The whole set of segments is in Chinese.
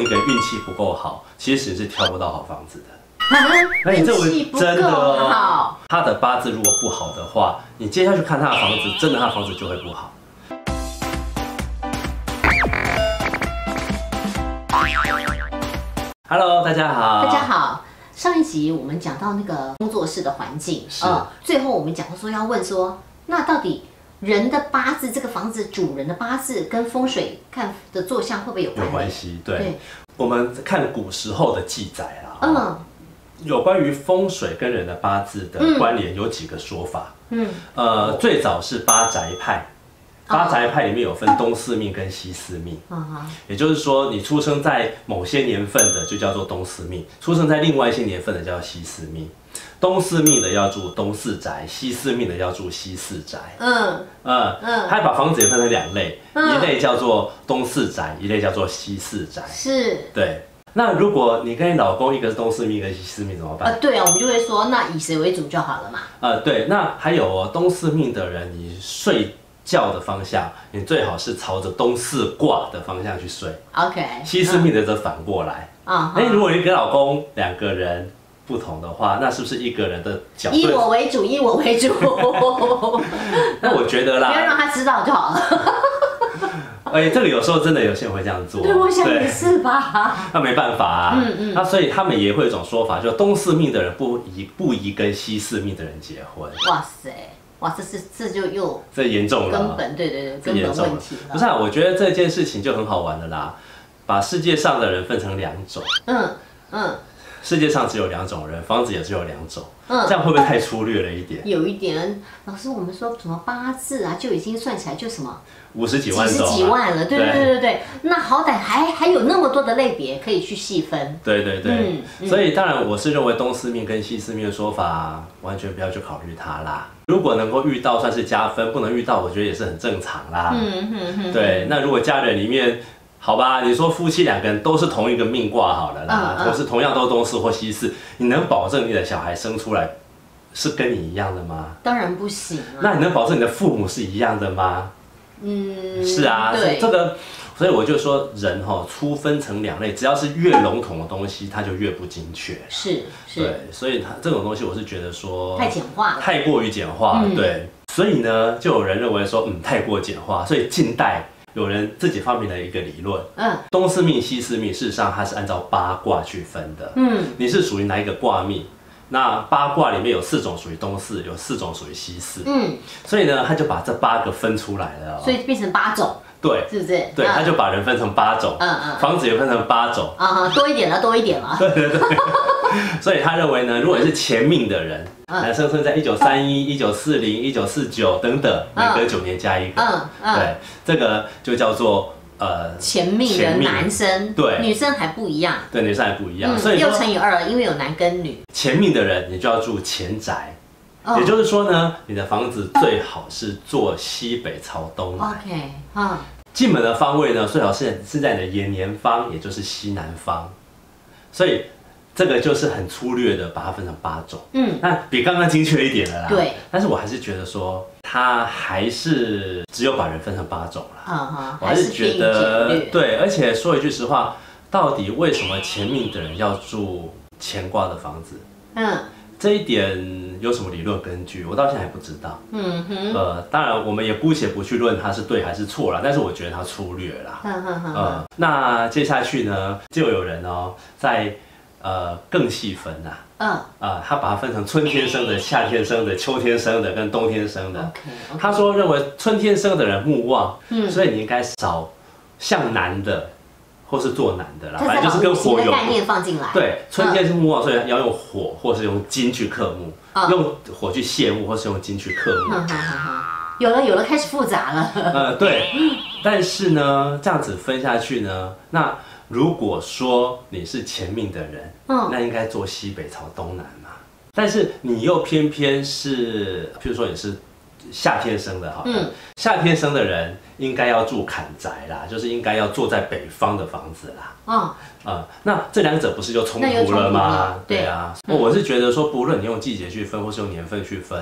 一个运气不够好，其实是挑不到好房子的。 运气不够好， 他的八字如果不好的话，你接下去看他的房子，真的他的房子就会不好。Hello， 大家好。 大家好。上一集我们讲到那个工作室的环境，最后我们讲到说要问说，那到底人的八字，这个房子主人的八字跟风水看的坐向会不会有关系？对，我们看古时候的记载啦，有关于风水跟人的八字的关联有几个说法。最早是八宅派。八宅派里面有分东四命跟西四命，也就是说，你出生在某些年份的就叫做东四命，出生在另外一些年份的叫西四命。东四命的要住东四宅，西四命的要住西四宅。他把房子也分成两类，一类叫做东四宅，一类叫做西四宅。 是， 对。那如果你跟你老公一个是东四命，一个是西四命怎么办？ 对啊，我们就会说，那以谁为主就好了嘛。 对。那还有东四命的人，你睡觉的方向，你最好是朝着东四卦的方向去睡。 OK。 西四命的则反过来。如果你跟老公两个人不同的话，那是不是一个人的角度？以我为主， 以我为主。 那我觉得啦， 不要让他知道就好了。 这个有时候真的有些人会这样做。 对，我想也是吧。 那没办法啊。那所以他们也会有一种说法，就东四命的人不宜跟西四命的人结婚。 哇塞！哇，这就又这严重了， 根本对，根本问题了。 不是啊，我觉得这件事情就很好玩的啦，把世界上的人分成两种。世界上只有两种人，房子也只有两种。这样会不会太粗略了一点？ 有一点，老师，我们说什么八字啊，就已经算起来就什么 50几万种， 几十几万了。对，那好歹还有那么多的类别可以去细分。 对。所以当然，我是认为东四命跟西四命的说法，完全不要去考虑它啦。如果能够遇到算是加分，不能遇到，我觉得也是很正常啦。对，那如果家人里面，好吧，你说夫妻两个人都是同一个命卦好了啦，或是同样都东四或西四，你能保证你的小孩生出来是跟你一样的吗？ 当然不行啊。 那你能保证你的父母是一样的吗？是啊， 对， 这个，所以我就说人粗分成两类，只要是越笼统的东西，它就越不精确。 是， 对，所以它这种东西，我是觉得说太简化了， 太过于简化了。对，所以呢，就有人认为说，太过简化，所以近代有人自己发明了一个理论，东四命、西四命，事实上它是按照八卦去分的。你是属于哪一个卦命？那八卦里面有4种属于东四，有4种属于西四。所以呢，他就把这8个分出来了， 所以变成8种。 对， 是不是？ 对，他就把人分成8种，房子也分成8种。 多一点了。 对。所以他认为呢，如果你是前命的人，男生生在1931、1940、1949等等，每隔9年加一个。对，这个就叫做前命的男生， 对， 女生还不一样。 对，女生还不一样。所以 6乘以2，因为有男跟女。 前命的人，你就要住前宅。也就是说呢，你的房子最好是坐西北朝东南。 OK， 进门的方位呢，最好是在你的延年方，也就是西南方。所以这个就是很粗略的把它分成8种。那比刚刚精确一点了啦。 对。 但是我还是觉得说，它还是只有把人分成8种啦。我还是觉得对，而且说一句实话，到底为什么前命的人要住乾卦的房子？这一点有什么理论根据？我到现在还不知道。当然我们也姑且不去论它是对还是错啦，但是我觉得它粗略啦。那接下去呢，就有人在更细分他把它分成春天生的、夏天生的、秋天生的跟冬天生的。他说认为春天生的人木旺，所以你应该找向南的。或是做男的啦，反正就是跟火有概念放进来。 对，春天是木旺，所以要用火，或是用金去克木，用火去泄木，或是用金去克木。 有了，开始复杂了。 对。但是呢，这样子分下去呢，那如果说你是前命的人，那应该坐西北朝东南嘛。但是你又偏偏是，譬如说你是夏天生的，好了，夏天生的人应该要住坎宅啦，就是应该要坐在北方的房子啦。那这两者不是就冲突了吗？对啊，我是觉得说，不论你用季节去分，或是用年份去分，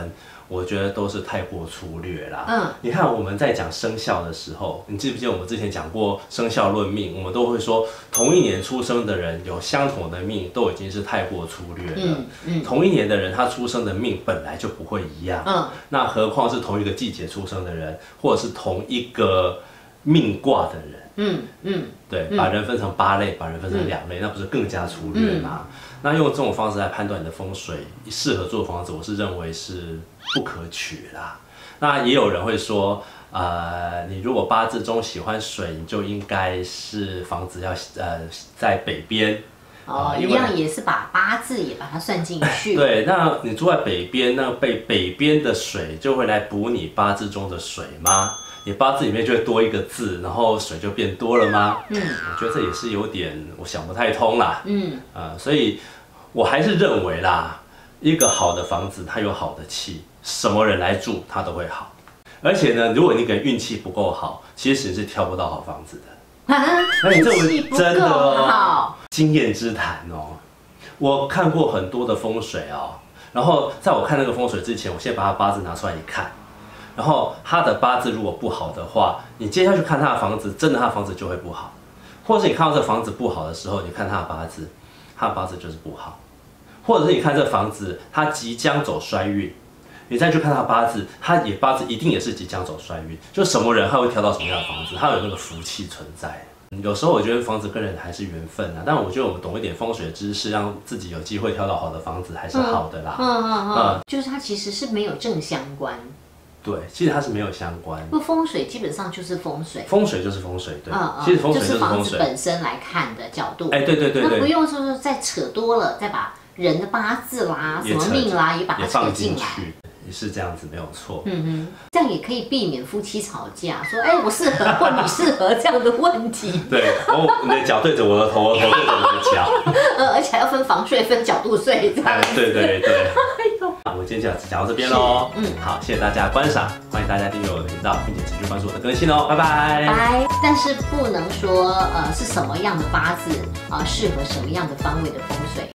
我觉得都是太过粗略啦。你看我们在讲生肖的时候，你记不记得我们之前讲过生肖论命，我们都会说同一年出生的人有相同的命，都已经是太过粗略了。同一年的人他出生的命本来就不会一样。那何况是同一个季节出生的人，或者是同一个命卦的人。对，把人分成8类，把人分成2类，那不是更加粗略吗？那用这种方式来判断你的风水适合做房子，我是认为是不可取啦。那也有人会说，你如果八字中喜欢水，你就应该是房子要在北边。 一样也是把八字也把它算进去。 对，那你住在北边，那北边的水就会来补你八字中的水吗？你八字里面就会多一个字，然后水就变多了吗？我觉得这也是有点我想不太通啦。所以我还是认为啦，一个好的房子它有好的气，什么人来住它都会好。而且呢，如果你个人运气不够好，其实你是挑不到好房子的。 那你这真的好经验之谈哦。我看过很多的风水哦，然后在我看那个风水之前，我先把他八字拿出来一看。然后他的八字如果不好的话，你接下去看他的房子，真的他的房子就会不好。或者是你看到这房子不好的时候，你看他的八字，他的八字就是不好。或者是你看这房子，他即将走衰运，你再去看他八字，他八字一定也是即将走衰运。就什么人他会挑到什么样的房子，他有那个福气存在。有时候我觉得房子跟人还是缘分啊，但我觉得我们懂一点风水知识，让自己有机会挑到好的房子还是好的啦。 就是它其实是没有正相关。 对，其实它是没有相关。 不，风水基本上就是风水。 风水就是风水，对。其实风水就是风水。 房子本身来看的角度。 对。 那不用说再扯多了，再把人的八字啦、什么命啦也把它扯进来。 也是这样子，没有错。 这样也可以避免夫妻吵架，说我适合或你适合这样的问题。 对，你的脚对着我的头，我头对着你的脚。 而且还要分房睡、分角度睡这样。 对。我们今天就讲到这边喽。好，谢谢大家观赏，欢迎大家订阅我的频道，并且持续关注我的更新哦。拜拜。 拜。但是不能说是什么样的八字适合什么样的方位的风水。